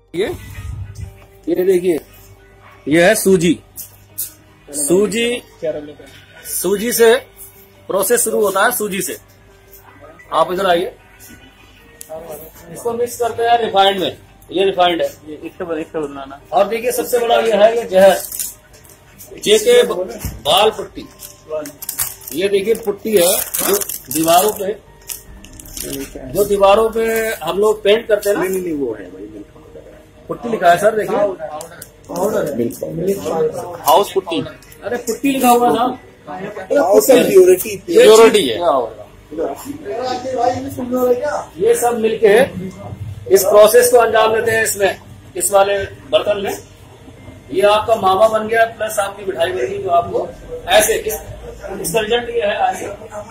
ये देखिए, ये है सूजी। सूजी से प्रोसेस शुरू होता है, सूजी से। आप इधर आइए, इसको मिक्स करते हैं रिफाइंड में। ये रिफाइंड है, इसका बनाना। और देखिए सबसे बड़ा ये है, ये जहर, ये के बाल पुट्टी। ये देखिए पुट्टी है जो दीवारों पे हम लोग पेंट करते हैं ना। नहीं, वो है भाई, पुट्टी लिखा है सर, देखिए हाउस पुट्टी। अरे पुट्टी लिखा हुआ था, प्योरिटी है। ये सब मिलके इस प्रोसेस को अंजाम देते हैं इसमें, इस वाले बर्तन में। ये आपका मावा बन गया, प्लस आपकी मिठाई बन गई, जो आपको ऐसे इस रिजल्ट ये है ऐसे।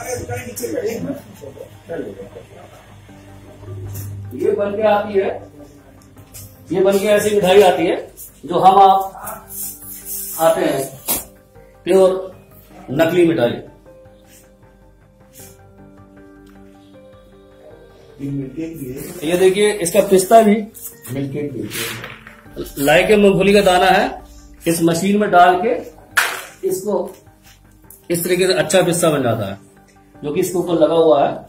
ये बन के आती है, ये बन के ऐसी मिठाई आती है जो हम आप आते हैं प्योर नकली मिठाई। ये देखिए, इसका पिस्ता भी लाई के मूंगफली का दाना है, इस मशीन में डाल के इसको इस तरीके से अच्छा पिस्ता बन जाता है, जो कि इसके ऊपर लगा हुआ है।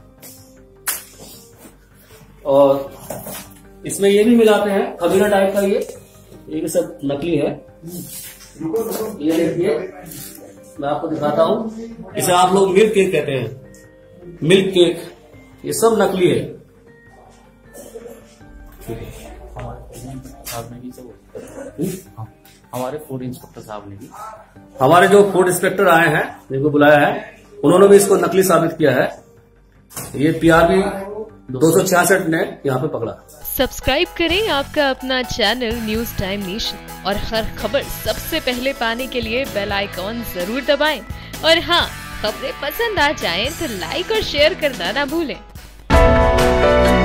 और इसमें ये भी मिलाते हैं खमीरा टाइप का, ये भी सब नकली है। ये देखिए, मैं आपको दिखाता हूँ, इसे आप लोग मिल्क केक कहते हैं, मिल्क केक। ये सब नकली है। हमारे फूड इंस्पेक्टर साहब ने भी, हमारे जो फूड इंस्पेक्टर आए हैं, जिनको बुलाया है, उन्होंने भी इसको नकली साबित किया है। ये PRB 266 ने यहाँ पे पकड़ा। सब्सक्राइब करें आपका अपना चैनल न्यूज टाइम नेशन और हर खबर सबसे पहले पाने के लिए बेल आइकॉन जरूर दबाएं। और हाँ, खबरें पसंद आ जाएं तो लाइक और शेयर करना ना भूलें।